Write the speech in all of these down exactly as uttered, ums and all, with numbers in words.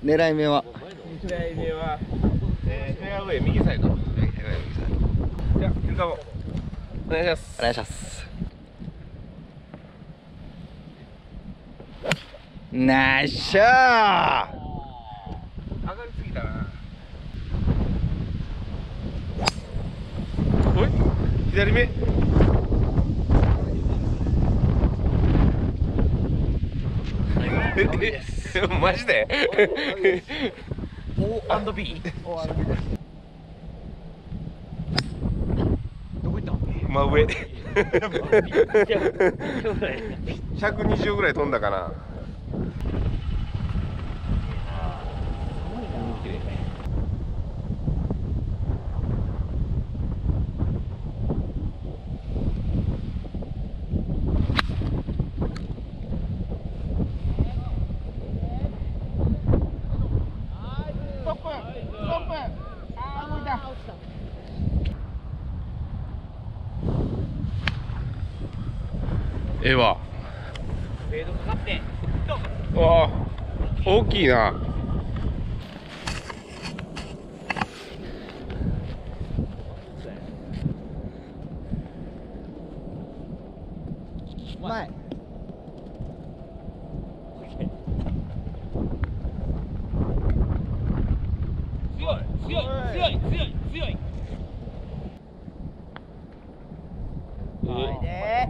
狙い目は狙い目は、えー、フェアウェイ右サイド。はい、フェアウェイ右サイド。じゃあ、ゆかもお願いします。 お願いします。ナイスショー。 上がりすぎたな。おい、左目。え、マジで？ オーアンドビー。オーアンドビーです。どこ行った？ 真上。ひゃくにじゅうぐらい飛んだかな。ええわ。 フェードかかってわあ、大きいな。 前。 強い強い強い強い強い。はいで。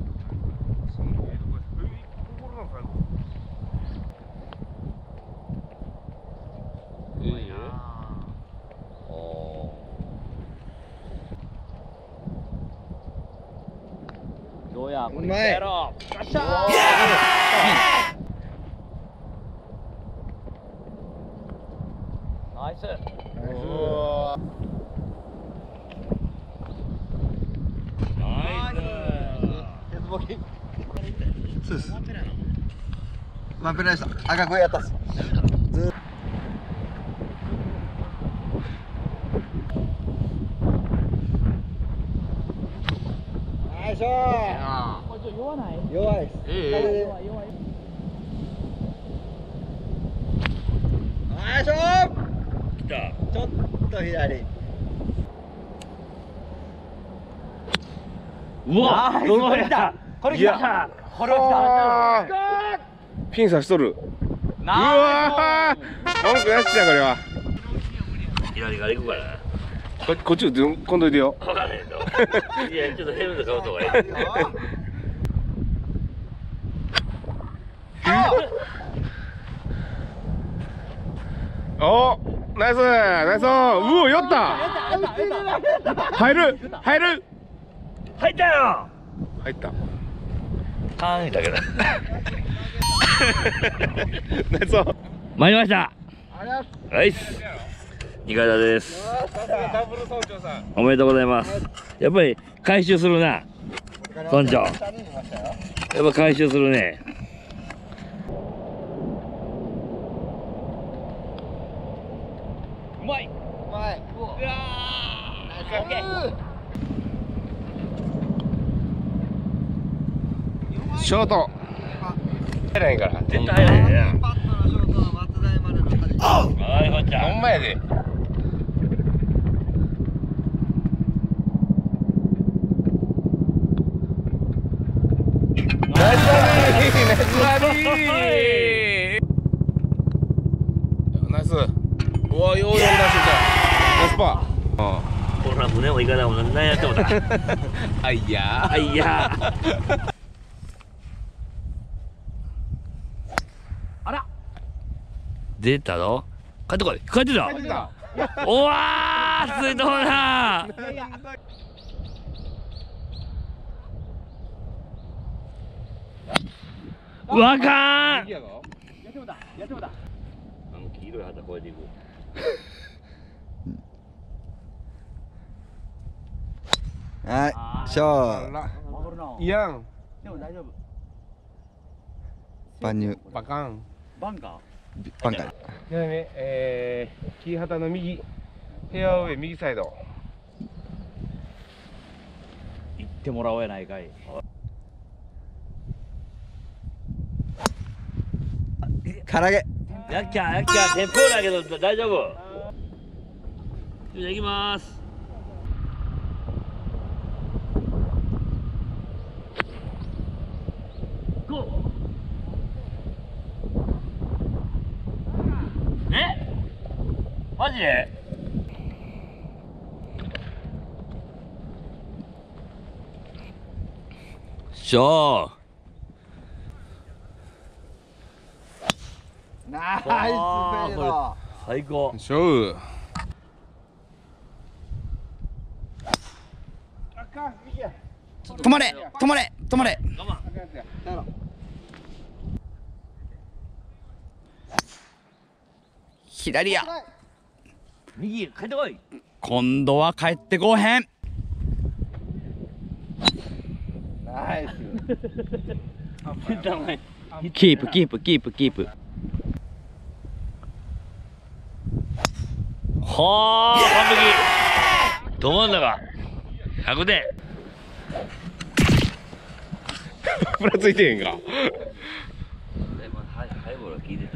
どうやこれやろう。よっしゃー。ナイス。 そうです。ワンペナでした。赤くやったっす。ずナイスショー。 これちょっと弱ない？ 弱いです。 ええ弱い弱い。 ナイスショー。 来た。 ちょっと左。 うわっ、これ来た。これ来た。これ来た。 ピン刺しとる。うわー、文句なしだこれは。 左から行くからな。 ここっちをこんどいてよ。 分からへんの。いや、ちょっとヘルメットかぶった方がいい。 お、ナイスナイス。うお、やった。入る入る。 入ったよ。 入った。 あー、だけど。 ナイス。 参りました。はい。二階田です。 ダブル村長さん。 おめでとうございます。やっぱり回収するな。村長。やっぱ回収するね。 うまい。 うまい。 うわー。オッケー。 ショート。入らへんから。 絶対入らへんやん。 パットのショートは松代までの端。 はい、こっちゃ。 ほんまやで。ナイスバーディー、ナイスバーディー。ナイス。うわ、よう読んだしナイスパー。 こんな胸もいかないもん、何やってもだ。 あいやあいやー。 あら。 出たぞ。帰ってこい。帰ってた。おわー、ついとうな。わかん。 やってもだ。やってもだ。 あの黄色い旗越えていく。 はい、ショー。 守るな。 いやん。 でも大丈夫。 万入。 バカン。 バンカー。 バンカー。 でね、えー、木旗の右、フェアウェイ右サイド。 行ってもらおうやないかい。 唐揚げ。 やっきゃやっきゃ鉄砲だけど大丈夫。じゃあ行きます。ゴー。え？マジで？しょナイスフェード。 最高。 勝負。 止まれ止まれ止まれ。 我慢。 左や。 右帰ってこい。 今度は帰ってこうへん。 ナイス。 キープキープキープキープ。 はあ完璧。ど真ん中ひゃくてん。 ふらついてへんか。 ハイボールは効いてた。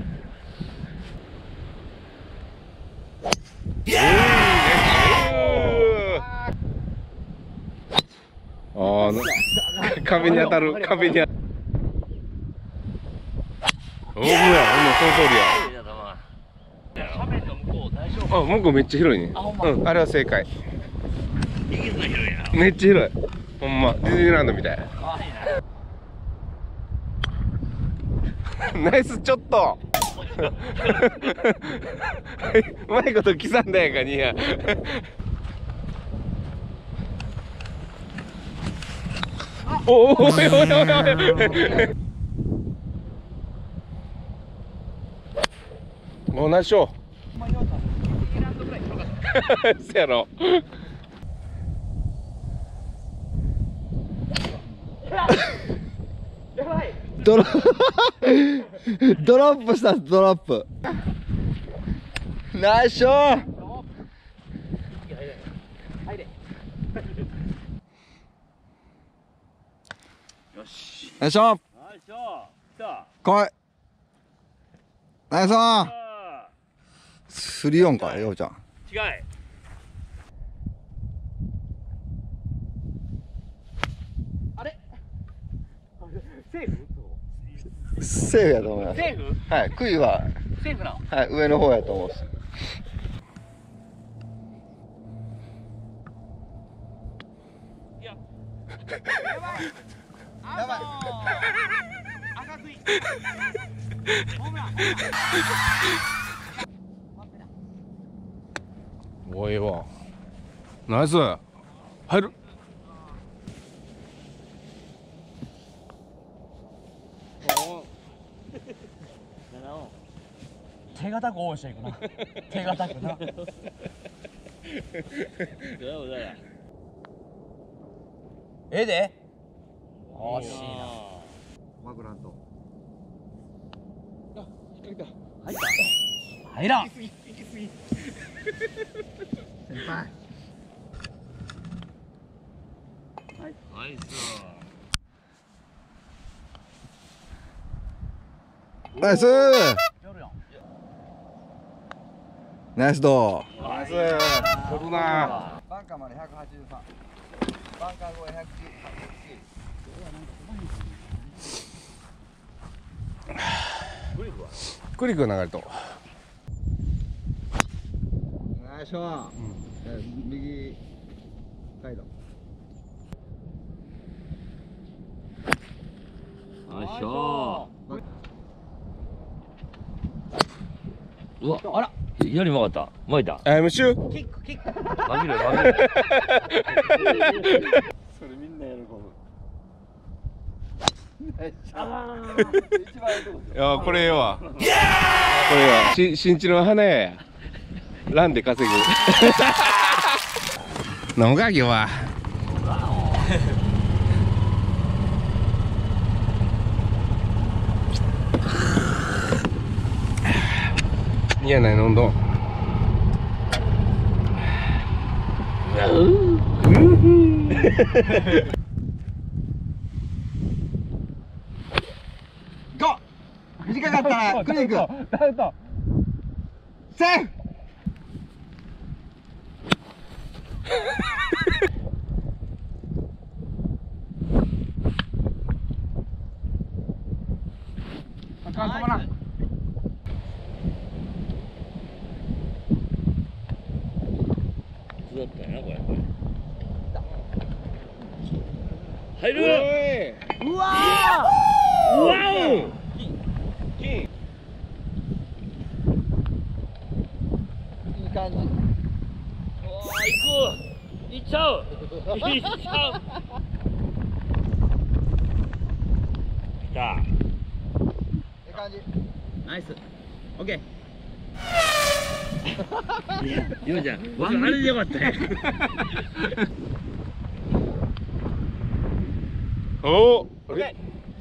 ああ、壁に当たる、壁に当たる。おお、や、ほんまその通りや。あ、向こうめっちゃ広いね。うん、あれは正解。めっちゃ広い。ほんま、ディズニーランドみたい。ナイスちょっと。うまいこと刻んだやんか、ニア。おお、おいおいおいおい。同じしょ。せやろ。 ドロドロップしたドロップ。ナイスショー。 よし。 ナイスショー。 ナイスショー。来た。 来い。ナイスオン。 あスリーオンか、ようちゃん。 ー違い。 セーフやと思います。 セーフ？ はい、杭は、 セーフなの？ はい、上の方やと思うし。 いや。やばい。 赤杭。ホームラン。 おいわ。ナイス。入る。 手堅く応援していくな。手堅くな。ええで。惜しいな。 マグラント。 あ、引っ掛けた。 入った。入らん。 先輩。 ナイス。 ナイス。ナイスドー。 ナイス。取るな。 バンカーまでひゃくはちじゅうさん。バンカー越えひゃくきゅう。 クリックが流れと。 ナイスショー。右サイド。 ナイスショー。うわ、 あら。 左曲がった。巻いた。 あ、ムシュ。 キックキック。 曲げる曲げる。 それみんな喜ぶ。 いや、これええわ。これええわ。し、新地の花屋や。ランで稼ぐ。飲むか、今日は。いやない飲んどん。 ゴー。短かったな。クリック。 ダウト。 セーフあかん、止まらん。 普通だったよなこれ。入る。 うわうわ金いい感じ。 お。おー、行く。行っちゃう。行っちゃう。来た。 いい感じ。 ナイス。オッケいや、ゆうちゃん、僕あれでよかったよ。 おお。あれ。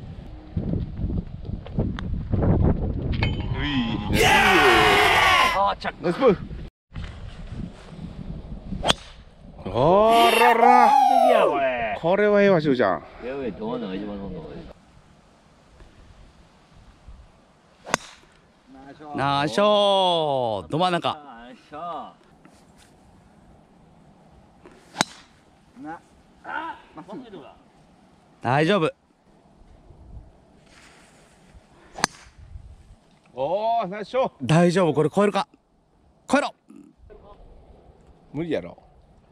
うい。 あー、チャック。 ナイスプー。あらら。 完璧やこれ。 これはええわ、しゅうちゃん。 フェアウェイ止まんのが一番飲んだ方がいい。 ナイスショー。ど真ん中。 ナイスショー。 な。 あ、まっすぐどうだ。 大丈夫。 おお、ナイスショー。 大丈夫。これ超えるか。超えろ。 無理やろ。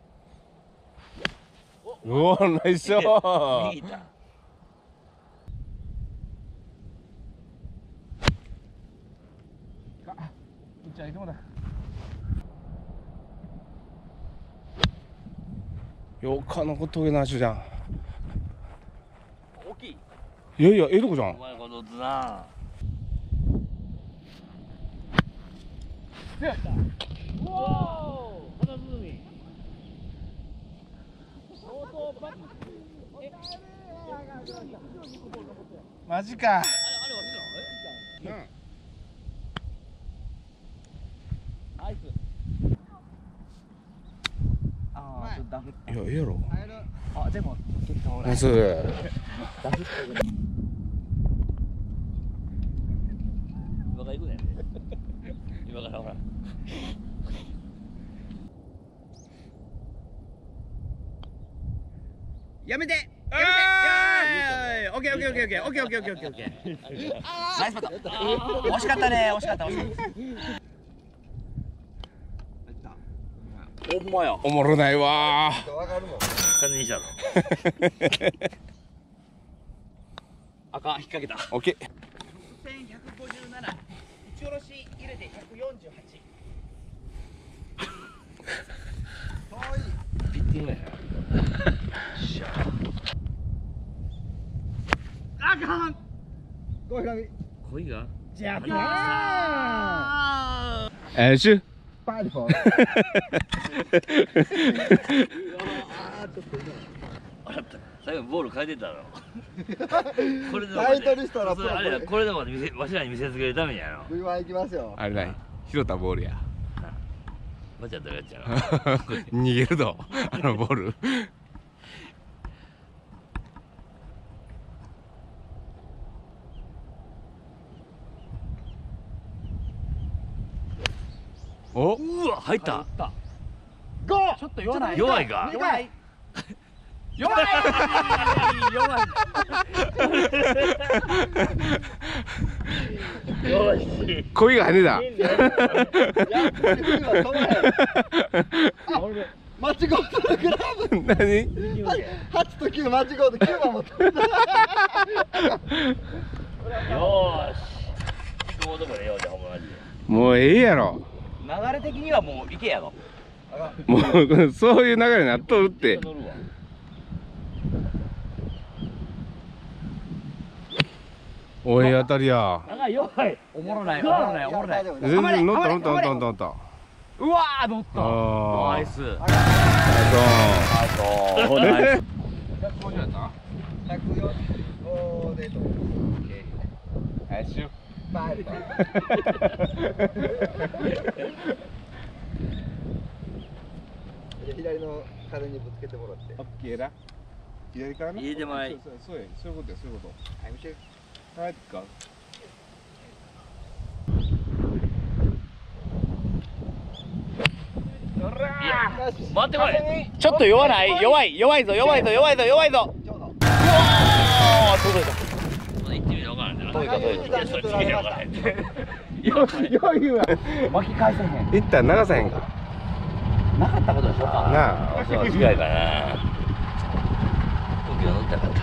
おお、ナイスショー。 右行った。 じゃあ行くもだ。よか残っとけな、しゅうちゃん。 大きい。 いやいや、ええとこじゃんお。前このずな。うおー、花包み。 マジか。 あれ、あれわしら。え。ナイス。 あー、ちょっとダフ。 いや、ええやろ。 あ、でも結果ほら。 ナイス。 ダフって今から行くねん。今からほら。 やめて。やめて。オッケーオッケーオッケーオッケーオッケーオッケーオッケーオッケーオッケー。ナイスパット。惜しかったね。惜しかった惜しかった。 ほんまや。 おもろないわー。 わかるもん。 完全にしたろ。 あかん、引っ掛けた。 オッケー。 千百五十七。打ち下ろし入れて百四十八。 ピッティングや。 あかん。 ごひらみ。 恋が。 じゃあ。 えー、しゅ。 パイフォン。 あらった。最後ボール変えてたの。これでタイトルしたらそれあれや、これでも見せわしらに見せつけるためにやろ。 ブイワン 行きますよ。 あれない。拾ったボールや。 ばちゃんどうやっちゃう。 逃げるぞ。あのボール。お。 うわ、入った。 ゴー。ちょっと弱ない。 弱いか。 弱い。弱い。弱い。 よし。 恋が跳ねた。 間違うとグラブ。 何？ はちときゅう間違うときゅうばん持ってる。 よーし。行くもとこでようじゃほんまマジで。 もうええやろ。 流れ的にはもう行けやろ。 もうそういう流れになっとるって。 乗るわ。 おい当たりや。 あ、弱い。 おもろない、おもろない、おもろない。 全然乗った乗った乗った乗った。 うわー、乗った。 ああ。 ナイス。 あナイス。 ひゃくよんじゅうごでと。 あしゅ。 パイフォン。左の壁にぶつけてもらって。 オッケーだ。左からな。 入れてもらい。 そうそうや、そういうことや、そういうこはい、見て。 と。はい、か。 待ってこい。 ちょっと弱ない？弱い弱いぞ弱いぞ弱いぞ弱いぞ。 ちょうど。 うわー届いた。 行ってみるわからんねんな。 届いた届いた。 いやそれ次わからへんって。 余裕は巻き返せへん。 一旦流さへんかなかったことでしょうか。 なあ。 あ、そう近いかな。空気が乗ったかった。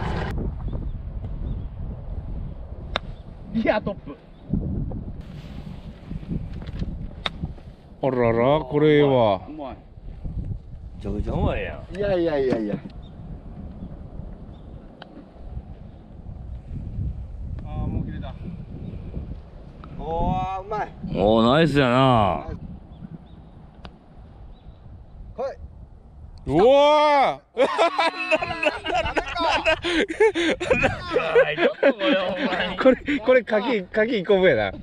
いやトップ。 あらら、これはうまい。 めちゃくちゃうまいやん。 いやいやいやいや。 ああ、もう切れた。 おー、うまい。 おお、ナイスやな。 来い。 うわーはい、ちょっとこれほんまに。 これ、これ、鍵、鍵一個分やな。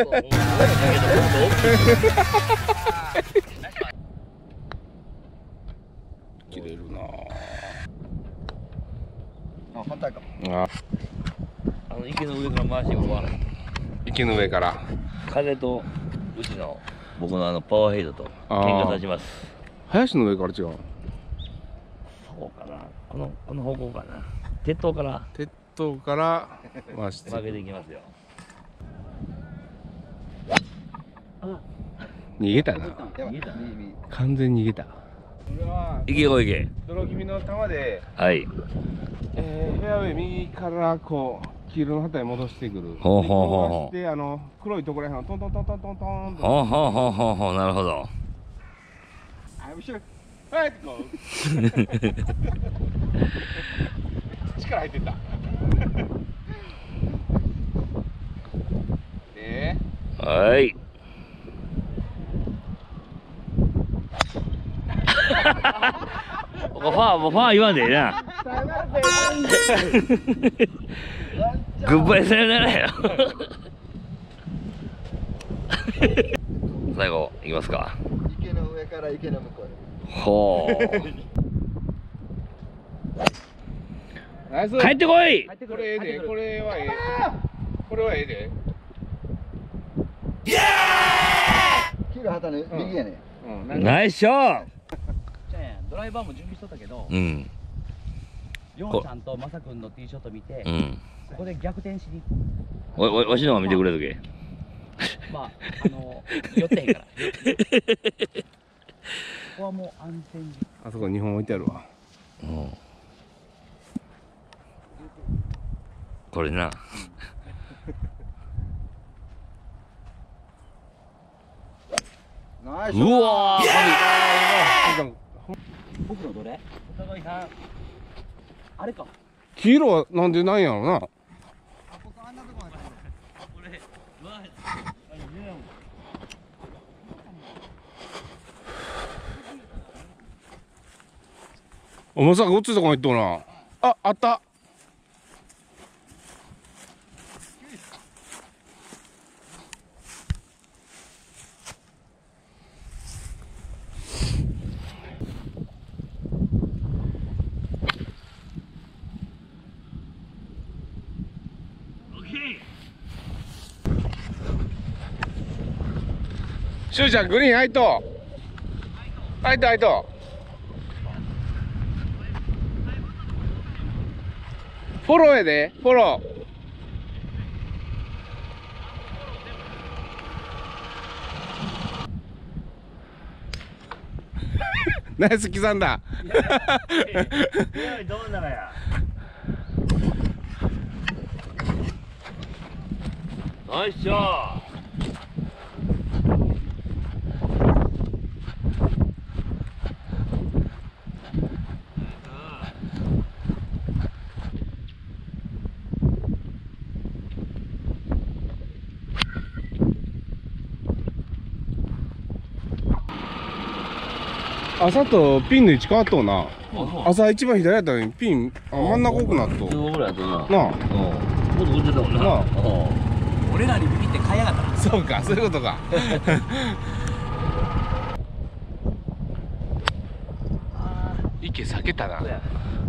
切れるなあ、反対か。 あ。 あの池の上から回していこうか。 池の上から。 風とうちの僕のあのパワーヘイドとあー喧嘩立ちます。 林の上から違う。 そうかな。このこの方向かな。鉄塔から鉄塔から回して。 負けていきますよ。 逃げたな。 やばい。右右。 完全に逃げた。これは行けこいけ。 泥気味の球で、 はい。 えー、フェアウェイ右からこう黄色の旗に戻してくる。 ほうほうほうほうで、あの黒いところへんをトントントントントントンと。 ほうほうほうほうほう、なるほど。 あ、後ろ。はい、こう。力入ってた。で、 はい。ファー、もうファー言わんでええな。グッバイさよならよ。最後、いきますか。 池の上から池の向こうへ。 ほナイス。 う。帰ってこい。 これええで、これはええ。これはええで。 黄色旗の右やね。 うん、 ナイスショー。 じゃあドライバーも準備しとったけど、 うん。 ヨウちゃんとマサ君のティーショット見て、 うん。 ここで逆転しに。 お、お、わしのは見てくれとけ。 まああの寄ってへんから。ここはもう安全に。 あそこ日本置いてあるわ。 うん。これな。 ナイス。 うわー。 僕のどれ？お互いさん。あれか。 黄色はなんでないんやろな。おまさかごっついとこ入っとうな。あ、あった。しゅうちゃんグリーン入っと入っと入っとフォローやでフォローナイス刻んだどんなのや。ナイスショー。 朝とピンの位置変わっとうな。朝一番左やったのにピンあ真ん中奥なっとじゅうごぐらいやとな。 なあうん。もっと打ってたもんな。 なあうん。 俺らにビビって買いやがったな。 そうかそういうことか池避けたなそうや。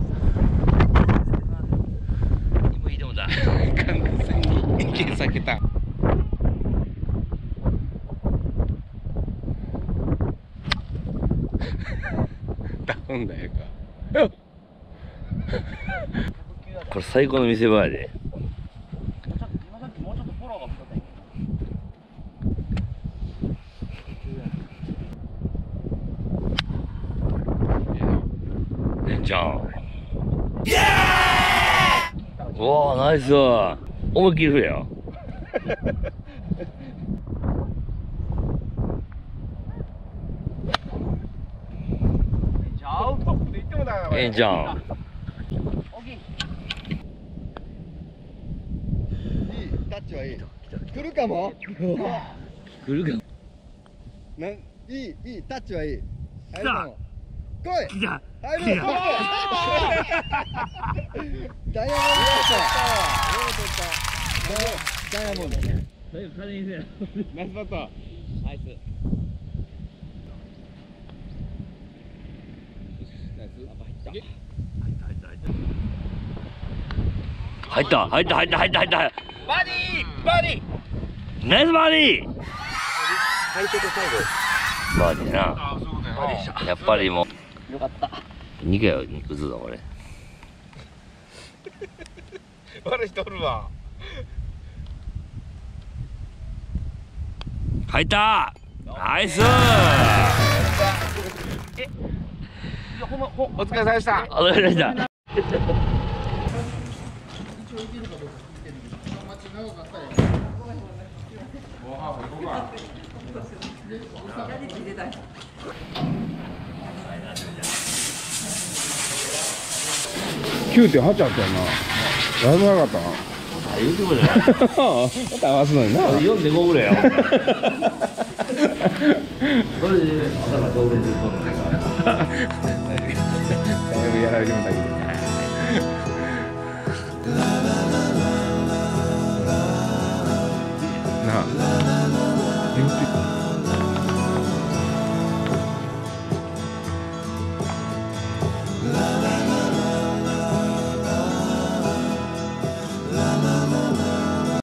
今いいと思った。 完全に池避けたほんだええか。よっ。 これ最高の見せ場やで。ねんちゃん。うわー、ナイスわ。思いっきり振れよ。ええんちゃん。 いい、タッチはいい。来るかも。 来るか。 なん、いい、いい、タッチはいい。 来た。 来い。 来た。 入る。ダイヤモンド取った。ダイヤモンド。 最後金にせよ。 ナイスパット。 ナイス。 入った入った入った入った入った。 バディーバディー。 ナイスバーディー。 最初と最後。 バーディーな。 あ、そういうことやな。 やっぱりもよかった。 うにかいは打つぞこれ。 悪い人おるわ。 入った。ナイス。 お疲れ様でした。 お疲れ様でした。 きゅうてんはちあったよな。だいぶなかったな。 言うてもじゃない。 また合わすのにな。 よんてんごぐらいや。それで頭上下するとんのねんから。 だいぶやられてもたけど。